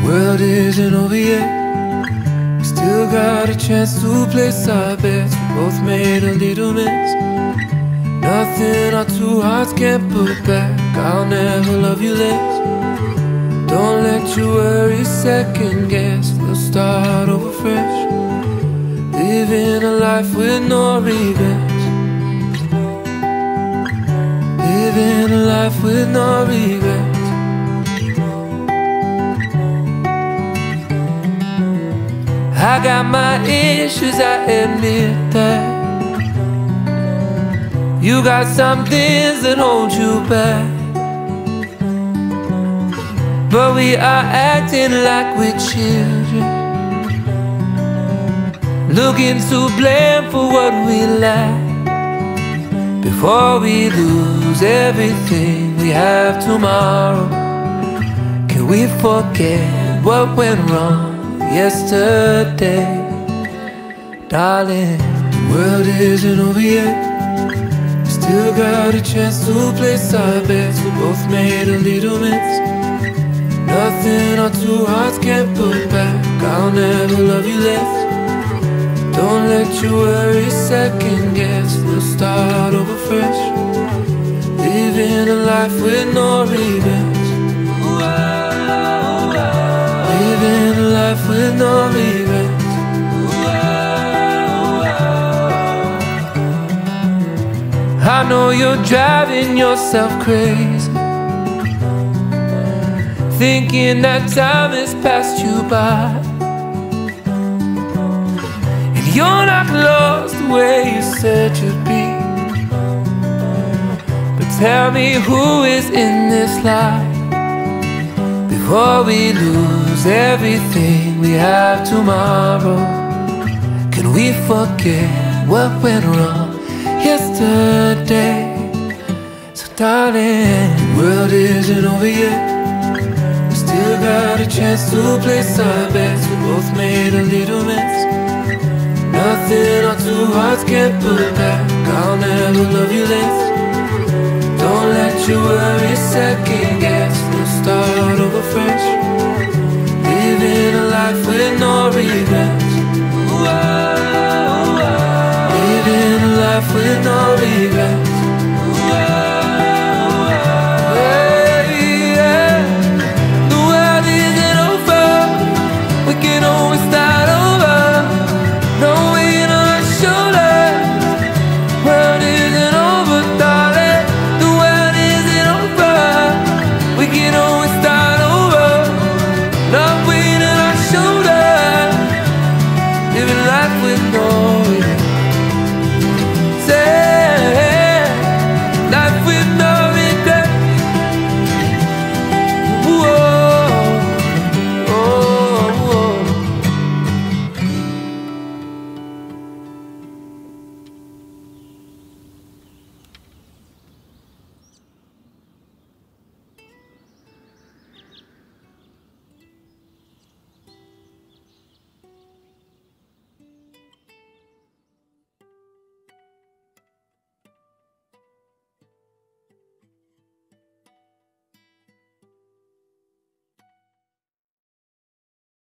World isn't over yet. We still got a chance to place our bets. We both made a little mess. Nothing our two hearts can't put back. I'll never love you less. Don't let your worries second guess. We'll start over fresh, living a life with no regrets. Living a life with no regrets. I got my issues, I admit that. You got some things that hold you back, but we are acting like we're children, looking to blame for what we lack. Before we lose everything we have tomorrow, can we forget what went wrong yesterday? Darling, the world isn't over yet. We still got a chance to place our bets. We both made a little mess. Nothing our two hearts can't put back. I'll never love you less. Don't let your worries second guess. We'll start over fresh, living a life with no regrets. Living a life with no regrets. I know you're driving yourself crazy, thinking that time has passed you by, and you're not lost the way you said you'd be. But tell me, who is in this life? Before we lose everything we have tomorrow, can we forget what went wrong yesterday? So darling, the world isn't over yet. We still got a chance to place our bets. We both made a little mess. Nothing our two hearts can't put back. I'll never love you less. Don't let your worries second guess. We'll start over fresh, living a life with no regrets. Living a life with no regrets.